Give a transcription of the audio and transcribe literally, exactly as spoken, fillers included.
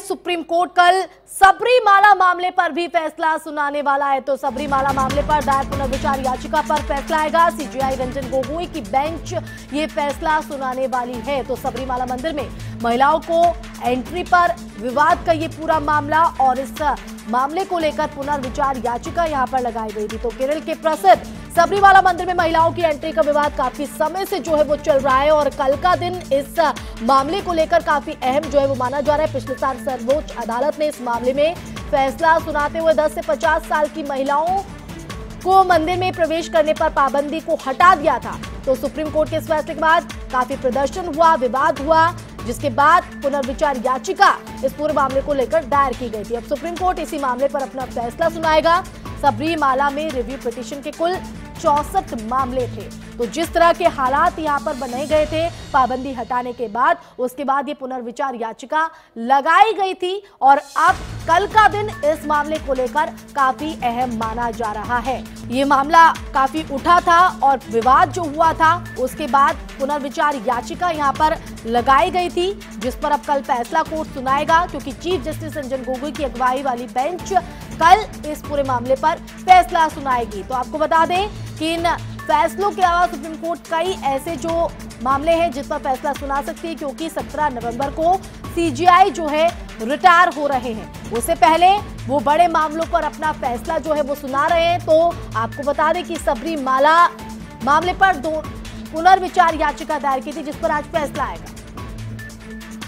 Supreme court कल सबरीमाला मामले पर भी फैसला सुनाने वाला है। तो सबरीमाला मामले पर दायर पुनर्विचार याचिका पर फैसला आएगा। सीजेआई रंजन गोगोई की बेंच ये फैसला सुनाने वाली है। तो सबरीमाला मंदिर में महिलाओं को एंट्री पर विवाद का ये पूरा मामला और इस मामले को लेकर पुनर्विचार याचिका यहां पर लगाई गई थी। तो केरल के प्रसिद्ध सबरीमाला मंदिर में महिलाओं की एंट्री का विवाद काफी समय से जो है वो चल रहा है और कल का दिन इस मामले को लेकर काफी अहम जो है वो माना जा रहा है। पिछले साल सर्वोच्च अदालत ने इस मामले में फैसला सुनाते हुए दस से पचास साल की महिलाओं को मंदिर में प्रवेश करने पर पाबंदी को हटा दिया था। तो सुप्रीम कोर्ट के इस फैसले के बाद काफी प्रदर्शन हुआ, विवाद हुआ, जिसके बाद पुनर्विचार याचिका इस पूरे मामले को लेकर दायर की गई थी। अब सुप्रीम कोर्ट इसी मामले पर अपना फैसला सुनाएगा। सबरीमाला में रिव्यू पिटीशन के कुल चौसठ मामले थे। तो जिस तरह के हालात यहां पर बनाए गए थे पाबंदी हटाने के बाद, उसके बाद ये पुनर्विचार याचिका लगाई गई थी और अब कल का दिन इस मामले को लेकर काफी अहम माना जा रहा है। ये मामला काफी उठा था और विवाद जो हुआ था उसके बाद पुनर्विचार याचिका यहां पर लगाई गई थी, जिस पर अब कल फैसला कोर्ट सुनाएगा, क्योंकि चीफ जस्टिस रंजन गोगोई की अगुवाई वाली बेंच कल इस पूरे मामले पर फैसला सुनाएगी। तो आपको बता दें कि इन फैसलों के अलावा सुप्रीम कोर्ट कई ऐसे जो मामले हैं जिस पर फैसला सुना सकती है, क्योंकि सत्रह नवंबर को सीजेआई जो है रिटायर हो रहे हैं। उससे पहले वो बड़े मामलों पर अपना फैसला जो है वो सुना रहे हैं। तो आपको बता दें कि सबरीमाला मामले पर दो पुनर्विचार याचिका दायर की थी, जिस पर आज फैसला आएगा।